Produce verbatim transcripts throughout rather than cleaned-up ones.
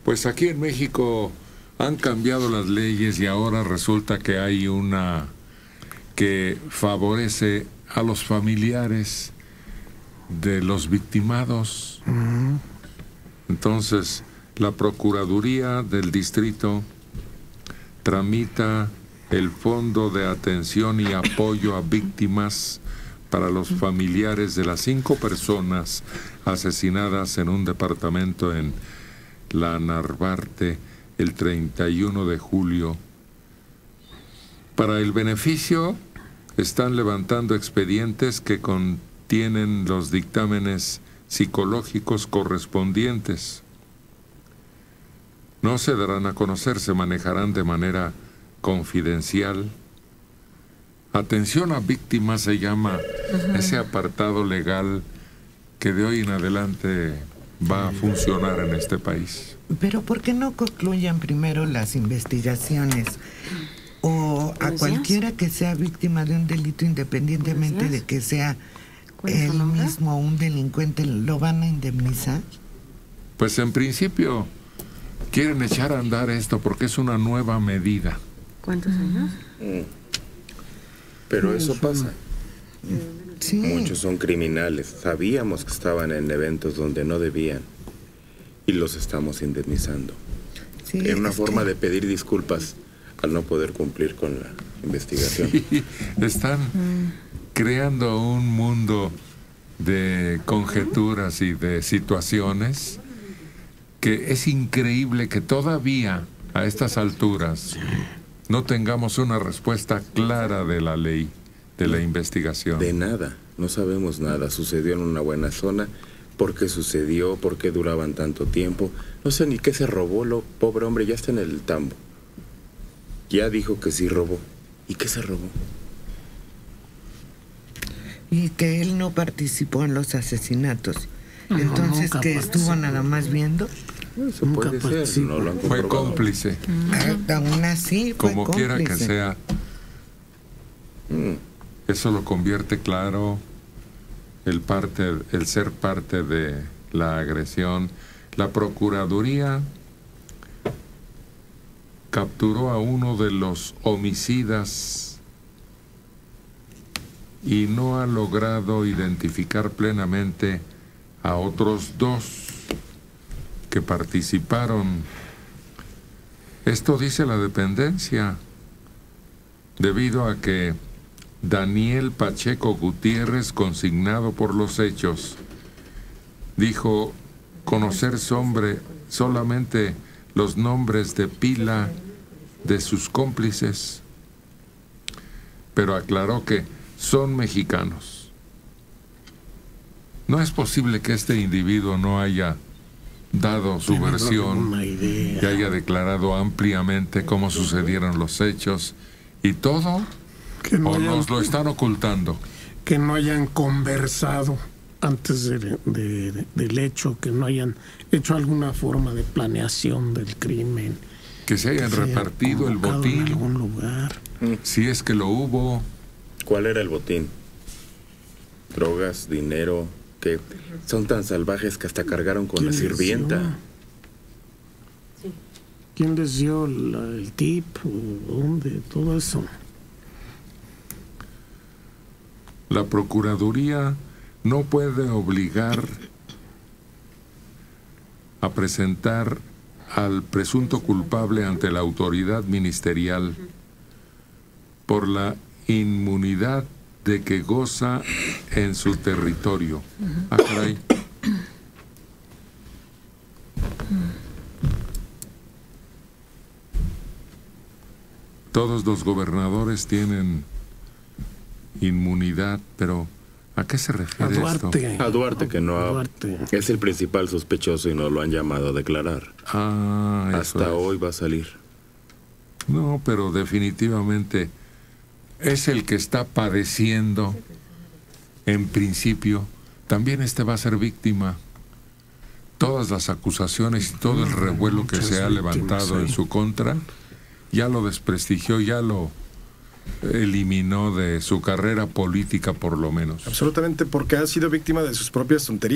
Pues aquí en México han cambiado las leyes y ahora resulta que hay una que favorece a los familiares de los victimados. Uh-huh. Entonces, la Procuraduría del Distrito tramita el Fondo de Atención y Apoyo a Víctimas para los familiares de las cinco personas asesinadas en un departamento en la Narvarte el treinta y uno de julio. Para el beneficio están levantando expedientes que contienen los dictámenes psicológicos correspondientes. No se darán a conocer, se manejarán de manera confidencial. Atención a víctimas se llama uh-huh. ese apartado legal que de hoy en adelante va a funcionar en este país. Pero ¿por qué no concluyan primero las investigaciones? O a cualquiera que sea víctima de un delito, independientemente de que sea él mismo un delincuente, ¿lo van a indemnizar? Pues en principio quieren echar a andar esto porque es una nueva medida. ¿Cuántos años? Mm. Pero eso pasa. Sí. Muchos son criminales. Sabíamos que estaban en eventos donde no debían y los estamos indemnizando. Sí, es una forma que... de pedir disculpas al no poder cumplir con la investigación. Sí, están mm. creando un mundo de conjeturas y de situaciones que es increíble que todavía a estas alturas no tengamos una respuesta clara de la ley, de la investigación. De nada, no sabemos nada. Sucedió en una buena zona. ¿Por qué sucedió? ¿Por qué duraban tanto tiempo? No sé ni qué se robó. Lo pobre hombre ya está en el tambo. Ya dijo que sí robó. ¿Y qué se robó? Y que él no participó en los asesinatos. No, entonces, ¿que estuvo nada más viendo? Eso puede ser, no lo han fue cómplice. Mm. Aún así fue como cómplice. Quiera que sea, mm. eso lo convierte claro el parte, el ser parte de la agresión. La Procuraduría capturó a uno de los homicidas y no ha logrado identificar plenamente a otros dos que participaron. Esto dice la dependencia, debido a que Daniel Pacheco Gutiérrez, consignado por los hechos, dijo conocer sobre solamente los nombres de pila de sus cómplices, pero aclaró que son mexicanos. No es posible que este individuo no haya dado su Tiene versión y haya declarado ampliamente cómo sucedieron los hechos y todo, que no o hayan, nos lo están ocultando. Que no hayan conversado antes de, de, de, del hecho, que no hayan hecho alguna forma de planeación del crimen. Que se hayan que repartido se el botín en algún lugar. Si es que lo hubo. ¿Cuál era el botín? Drogas, dinero, que son tan salvajes que hasta cargaron con la sirvienta. Sí. ¿Quién les dio la, el tip? ¿Dónde? Todo eso. La Procuraduría no puede obligar a presentar al presunto culpable ante la autoridad ministerial por la inmunidad de que goza en su territorio. Ah, caray. Todos los gobernadores tienen inmunidad, pero ¿a qué se refiere a Duarte, esto? A Duarte, que no ha, Duarte. es el principal sospechoso y no lo han llamado a declarar. Ah, Hasta es. hoy va a salir. No, pero definitivamente es el que está padeciendo, en principio, también este va a ser víctima. Todas las acusaciones y todo el revuelo que se ha levantado en su contra, ya lo desprestigió, ya lo eliminó de su carrera política, por lo menos. Absolutamente, porque ha sido víctima de sus propias tonterías.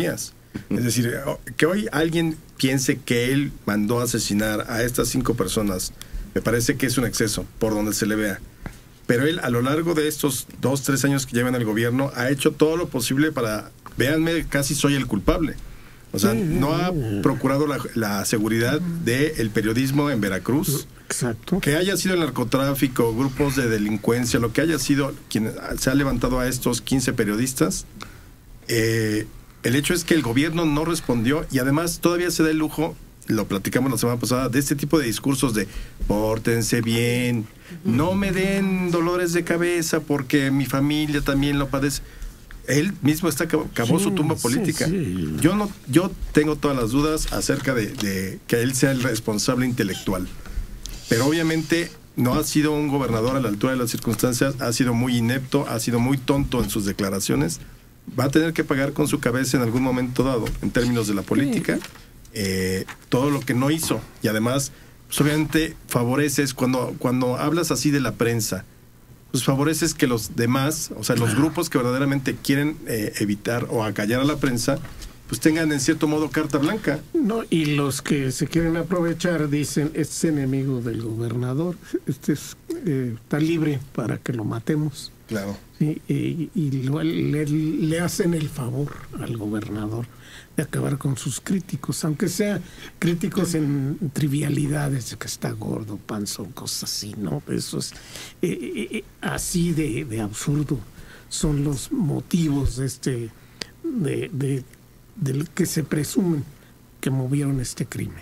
Es decir, que hoy alguien piense que él mandó a asesinar a estas cinco personas, me parece que es un exceso, por donde se le vea. Pero él, a lo largo de estos dos, tres años que lleva en el gobierno, ha hecho todo lo posible para, véanme, casi soy el culpable. O sea, no ha procurado la, la seguridad del periodismo en Veracruz. Exacto. Que haya sido el narcotráfico, grupos de delincuencia, lo que haya sido, quien se ha levantado a estos quince periodistas, eh, el hecho es que el gobierno no respondió y además todavía se da el lujo, lo platicamos la semana pasada, de este tipo de discursos de pórtense bien, no me den dolores de cabeza porque mi familia también lo padece. Él mismo está cavó sí, su tumba política. Sí, sí. Yo no, yo tengo todas las dudas acerca de, de que él sea el responsable intelectual. Pero obviamente no ha sido un gobernador a la altura de las circunstancias, ha sido muy inepto, ha sido muy tonto en sus declaraciones. Va a tener que pagar con su cabeza en algún momento dado, en términos de la política, sí. eh, todo lo que no hizo. Y además, pues obviamente favoreces, cuando, cuando hablas así de la prensa, pues favoreces que los demás, o sea, los grupos que verdaderamente quieren eh, evitar o acallar a la prensa, pues tengan en cierto modo carta blanca. No, y los que se quieren aprovechar dicen, este es enemigo del gobernador, este es, eh, está libre para que lo matemos. Claro. Sí, y, y lo, le, le hacen el favor al gobernador de acabar con sus críticos, aunque sea críticos en trivialidades, de que está gordo, panzón, cosas así, ¿no? Eso es eh, eh, así de, de absurdo. Son los motivos de este, de, de, del que se presumen que movieron este crimen.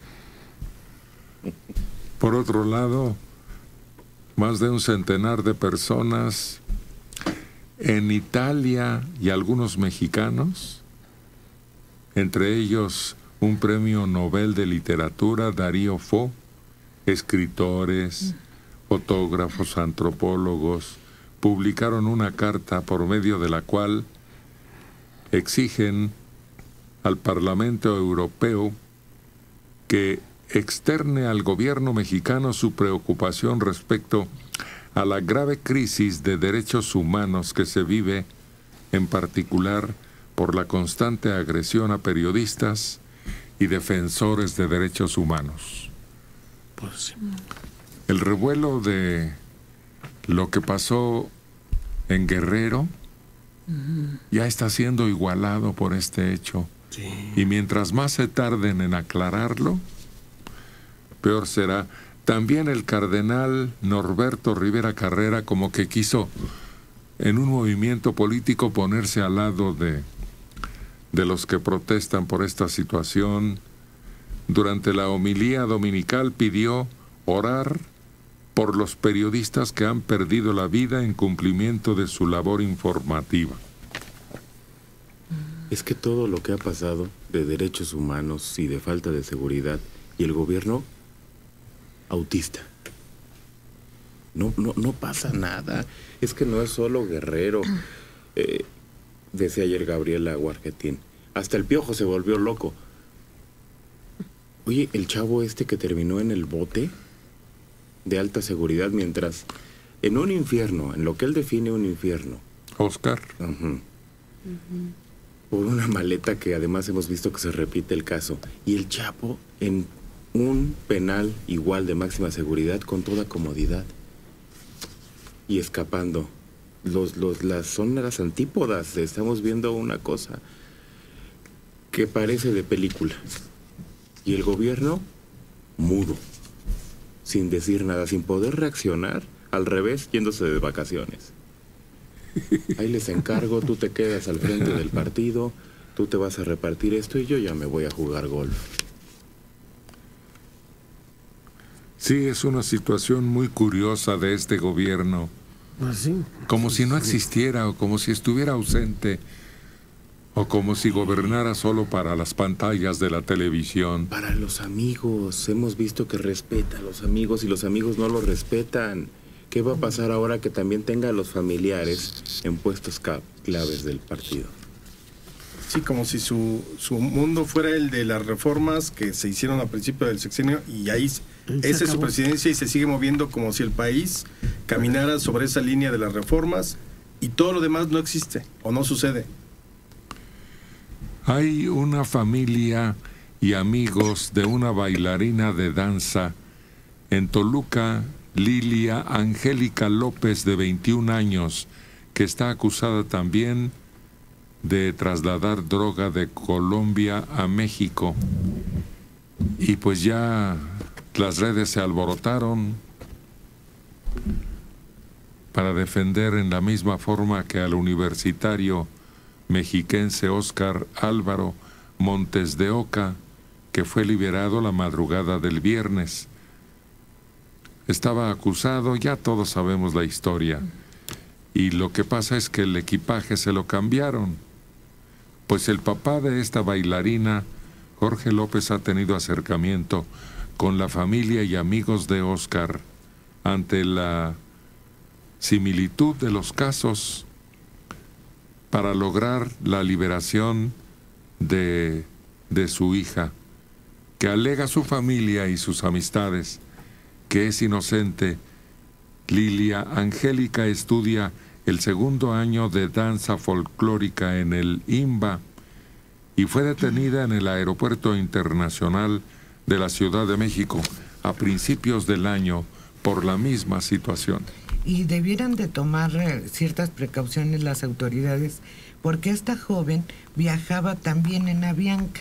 Por otro lado, más de un centenar de personas en Italia y algunos mexicanos, entre ellos un premio Nobel de Literatura, Darío Fo, escritores, fotógrafos, antropólogos, publicaron una carta por medio de la cual exigen al Parlamento Europeo que externe al gobierno mexicano su preocupación respecto a la grave crisis de derechos humanos que se vive, en particular por la constante agresión a periodistas y defensores de derechos humanos. Pues sí. El revuelo de lo que pasó en Guerrero uh-huh. ya está siendo igualado por este hecho. Sí. Y mientras más se tarden en aclararlo, peor será. También el cardenal Norberto Rivera Carrera como que quiso en un movimiento político ponerse al lado de, de los que protestan por esta situación. Durante la homilía dominical pidió orar por los periodistas que han perdido la vida en cumplimiento de su labor informativa. Es que todo lo que ha pasado de derechos humanos y de falta de seguridad y el gobierno autista. No, no, no pasa nada. Es que no es solo Guerrero. Eh, decía ayer Gabriela Guarjetín. Hasta el Piojo se volvió loco. Oye, el chavo este que terminó en el bote de alta seguridad mientras en un infierno, en lo que él define un infierno. Oscar. Uh-huh. Uh-huh. Por una maleta que además hemos visto que se repite el caso. Y el Chapo en un penal igual de máxima seguridad con toda comodidad. Y escapando. Los, los, las, son las antípodas. Estamos viendo una cosa que parece de película. Y el gobierno, mudo. Sin decir nada, sin poder reaccionar. Al revés, yéndose de vacaciones. Ahí les encargo, tú te quedas al frente del partido, tú te vas a repartir esto y yo ya me voy a jugar golf. Sí, es una situación muy curiosa de este gobierno. ¿Ah, sí? Como si no existiera o como si estuviera ausente o como si gobernara solo para las pantallas de la televisión. Para los amigos, hemos visto que respeta a los amigos y los amigos no lo respetan. ¿Qué va a pasar ahora que también tenga a los familiares en puestos claves del partido? Sí, como si su, su mundo fuera el de las reformas que se hicieron al principio del sexenio y ahí esa es su presidencia y se sigue moviendo como si el país caminara sobre esa línea de las reformas y todo lo demás no existe o no sucede. Hay una familia y amigos de una bailarina de danza en Toluca, Lilia Angélica López, de veintiún años, que está acusada también de trasladar droga de Colombia a México. Y pues ya las redes se alborotaron para defender en la misma forma que al universitario mexiquense Óscar Álvaro Montes de Oca, que fue liberado la madrugada del viernes. Estaba acusado, ya todos sabemos la historia, y lo que pasa es que el equipaje se lo cambiaron, pues el papá de esta bailarina, Jorge López, ha tenido acercamiento con la familia y amigos de Óscar ante la similitud de los casos para lograr la liberación de, de su hija, que alega su familia y sus amistades que es inocente. Lilia Angélica estudia el segundo año de danza folclórica en el I M B A y fue detenida en el Aeropuerto Internacional de la Ciudad de México a principios del año por la misma situación. Y debieran de tomar eh, ciertas precauciones las autoridades, porque esta joven viajaba también en Avianca,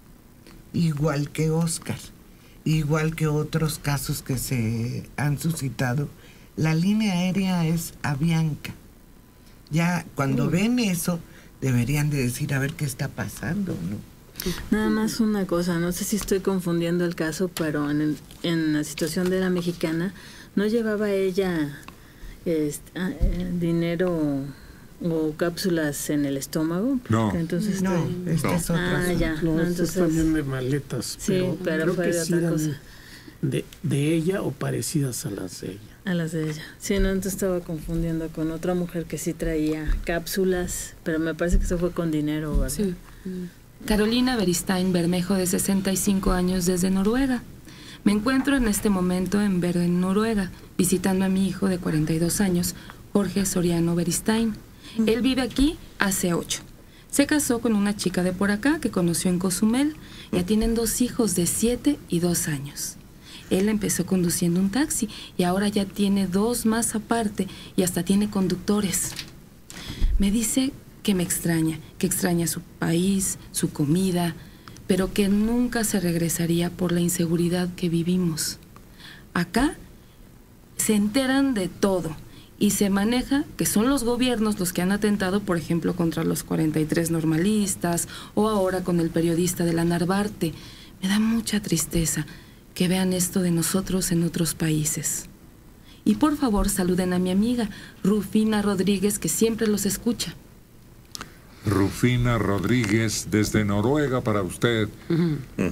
igual que Óscar, igual que otros casos que se han suscitado. La línea aérea es Avianca. Ya cuando ven eso, deberían de decir a ver qué está pasando, ¿no? Nada más una cosa, no sé si estoy confundiendo el caso, pero en, el, en la situación de la mexicana, ¿no llevaba ella este, dinero o cápsulas en el estómago? No. Entonces No, estoy... esta es otra. Ah, ya. No, No, esto entonces... es también de maletas, Sí, pero, pero creo fue que de sí otra eran cosa. de, de ella o parecidas a las de ella. A las de ella. Sí, no, entonces estaba confundiendo con otra mujer que sí traía cápsulas, pero me parece que eso fue con dinero, ¿verdad? Sí. Carolina Beristain Bermejo, de sesenta y cinco años, desde Noruega. Me encuentro en este momento en Bergen, Noruega, visitando a mi hijo de cuarenta y dos años, Jorge Soriano Beristain. Él vive aquí hace ocho. Se casó con una chica de por acá que conoció en Cozumel. Ya tienen dos hijos de siete y dos años. Él empezó conduciendo un taxi y ahora ya tiene dos más aparte y hasta tiene conductores. Me dice que me extraña, que extraña su país, su comida, pero que nunca se regresaría por la inseguridad que vivimos. Acá se enteran de todo y se maneja que son los gobiernos los que han atentado, por ejemplo, contra los cuarenta y tres normalistas o ahora con el periodista de la Narvarte. Me da mucha tristeza que vean esto de nosotros en otros países. Y por favor saluden a mi amiga Rufina Rodríguez, que siempre los escucha. Rufina Rodríguez, desde Noruega para usted. Uh-huh.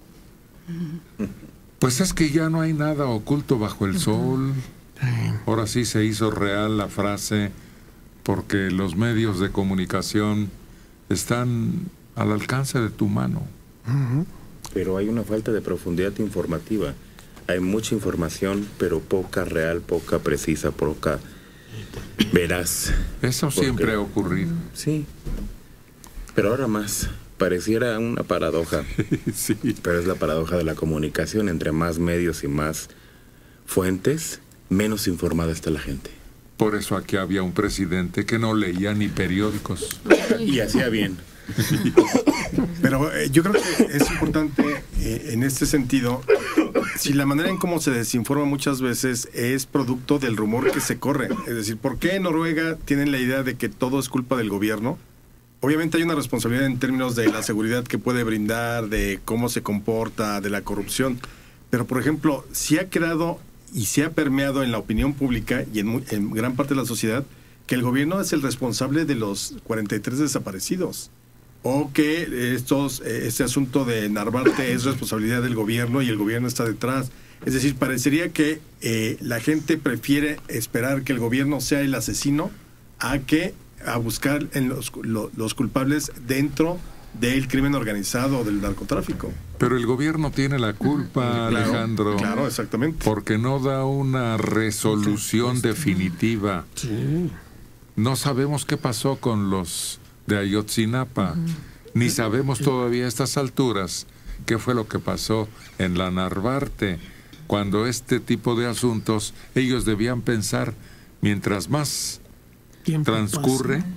Pues es que ya no hay nada oculto bajo el sol. Ahora sí se hizo real la frase, porque los medios de comunicación están al alcance de tu mano. Uh-huh. Pero hay una falta de profundidad informativa. Hay mucha información, pero poca real, poca precisa, poca veraz. Eso Porque, siempre ha ocurrido. Sí. Pero ahora más. Pareciera una paradoja. Sí. Pero es la paradoja de la comunicación. Entre más medios y más fuentes, menos informada está la gente. Por eso aquí había un presidente que no leía ni periódicos. Y hacía bien. Pero eh, yo creo que es importante eh, en este sentido, si la manera en cómo se desinforma muchas veces es producto del rumor que se corre. Es decir, ¿por qué en Noruega tienen la idea de que todo es culpa del gobierno? Obviamente hay una responsabilidad en términos de la seguridad que puede brindar, de cómo se comporta, de la corrupción. Pero, por ejemplo, si ha quedado y se ha permeado en la opinión pública y en, muy, en gran parte de la sociedad que el gobierno es el responsable de los cuarenta y tres desaparecidos. O que estos, este asunto de Narvarte es responsabilidad del gobierno y el gobierno está detrás. Es decir, parecería que eh, la gente prefiere esperar que el gobierno sea el asesino a que a buscar en los, lo, los culpables dentro del crimen organizado o del narcotráfico. Pero el gobierno tiene la culpa, Claro, Alejandro. Claro, exactamente. Porque no da una resolución definitiva. Sí. No sabemos qué pasó con los de Ayotzinapa. Ni sabemos todavía a estas alturas qué fue lo que pasó en la Narvarte, cuando este tipo de asuntos ellos debían pensar, mientras más Tiempo transcurre, pasa.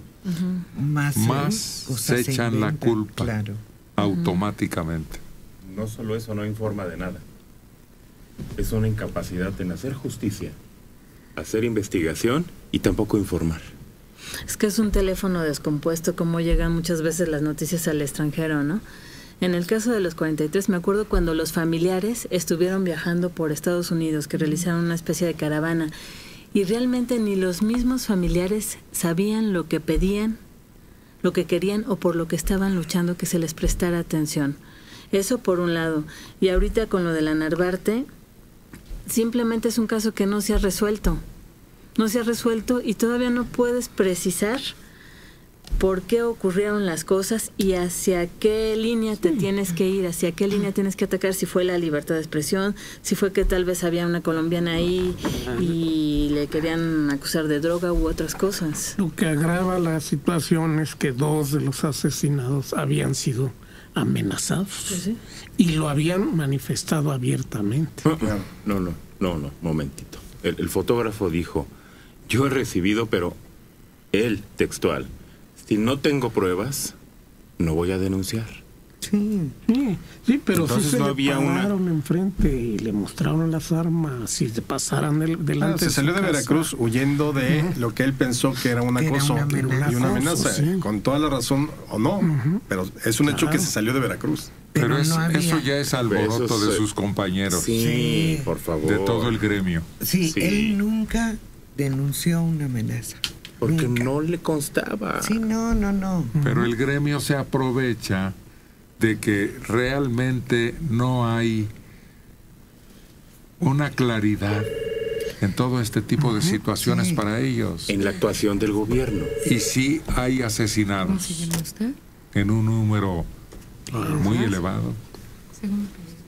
Más, más se, se cosas echan la inventan, culpa claro. automáticamente. No solo eso, no informa de nada. Es una incapacidad en hacer justicia, hacer investigación y tampoco informar. Es que es un teléfono descompuesto, como llegan muchas veces las noticias al extranjero, ¿no? En el caso de los cuarenta y tres, me acuerdo cuando los familiares estuvieron viajando por Estados Unidos, que realizaron una especie de caravana, y realmente ni los mismos familiares sabían lo que pedían, lo que querían o por lo que estaban luchando, que se les prestara atención. Eso por un lado. Y ahorita con lo de la Narvarte, simplemente es un caso que no se ha resuelto. No se ha resuelto y todavía no puedes precisar por qué ocurrieron las cosas y hacia qué línea te tienes que ir, hacia qué línea tienes que atacar, si fue la libertad de expresión, si fue que tal vez había una colombiana ahí y le querían acusar de droga u otras cosas. Lo que agrava la situación es que dos de los asesinados habían sido amenazados Pues sí. y lo habían manifestado abiertamente. No, no, no, no, momentito. El, el fotógrafo dijo, yo he recibido, pero él, textual, si no tengo pruebas, no voy a denunciar. Sí. Sí, sí, pero Entonces sí se no le había una- pararon enfrente y le mostraron las armas y se pasaran del- Ah, delante se de su salió de casa. Veracruz huyendo de lo que él pensó que era un Que era acoso una amenaza. y una amenaza, Sí. con toda la razón o no, pero es un hecho que se salió de Veracruz. Pero, Pero es- no había- eso ya es alboroto Eso de es- sus compañeros, Sí, Sí. por favor. de todo el gremio. Sí, Sí. él nunca denunció una amenaza. Porque Nunca. no le constaba. Sí, no, no, no. Pero el gremio se aprovecha de que realmente no hay una claridad en todo este tipo de situaciones sí. para ellos. En la actuación del gobierno. Y sí hay ¿Cómo asesinados se llama usted? en un número muy elevado. Segundo periódico.